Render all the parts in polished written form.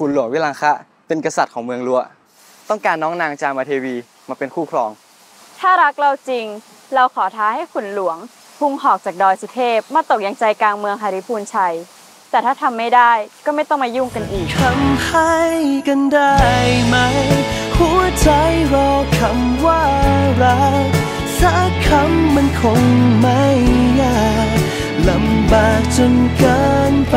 ขุนหลวงวิลังคะเป็นกษัตริย์ของเมืองลัวต้องการน้องนางจามเทวีมาเป็นคู่ครองถ้ารักเราจริงเราขอท้าให้ขุนหลวงพุ่งหอกจากดอยสุเทพมาตกยังใจกลางเมืองหฤพูนชัยแต่ถ้าทำไม่ได้ก็ไม่ต้องมายุ่งกันอีกทำให้กันได้ไหมหัวใจรอคำว่ารักสักคำมันคงไม่ยากลำบากจนเกินไป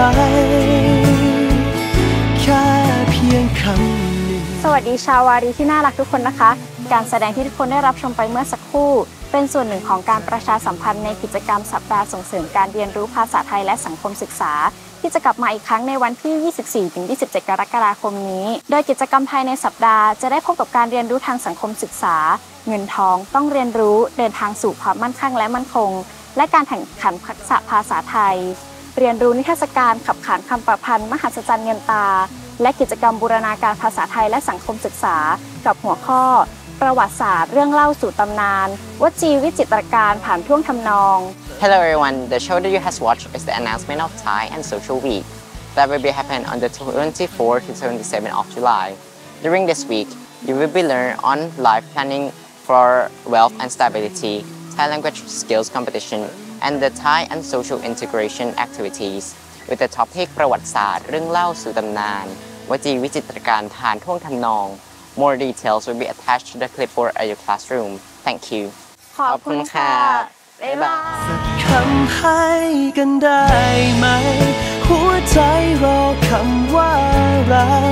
แค่เพียงคำหนึ่งสวัสดีชาววารีที่น่ารักทุกคนนะคะการแสดงที่ทุกคนได้รับชมไปเมื่อสักครู่เป็นส่วนหนึ่งของการประชาสัมพันธ์ในกิจกรรมสัปดาห์ส่งเสริมการเรียนรู้ภาษาไทยและสังคมศึกษาที่จะกลับมาอีกครั้งในวันที่ 24-27 กรกฎาคมนี้โดยกิจกรรมภายในสัปดาห์จะได้พบกับการเรียนรู้ทางสังคมศึกษาเงินทองต้องเรียนรู้เดินทางสู่ความมั่นคงและมั่นคงและการแข่งขันทักษะภาษาไทยเรียนรู้นิทรรศการขับขานคำประพันธ์มหัศจรรย์เงินตาและกิจกรรมบูรณาการภาษาไทยและสังคมศึกษากับหัวข้อประวัติศาสตร์เรื่องเล่าสู่ตำนานวจีวิจิตรการผ่านท่วงทำนอง Hello everyone, the show that you have watched is the announcement of Thai and Social Week that will be happening on the 24th to 27th of July. During this week, you will be learning on life planning for wealth and stability, Thai language skills competition, and the Thai and social integration activities with the topic ประวัติศาสตร์เรื่องเล่าสู่ตำนานวจีวิจิตรการผ่านท่วงทำนอง More details will be attached to the clipboard at your classroom. Thank you. ขอบคุณค่ะบ๊ายบายสักคำให้กันได้ไหมหัวใจรอคำว่ารัก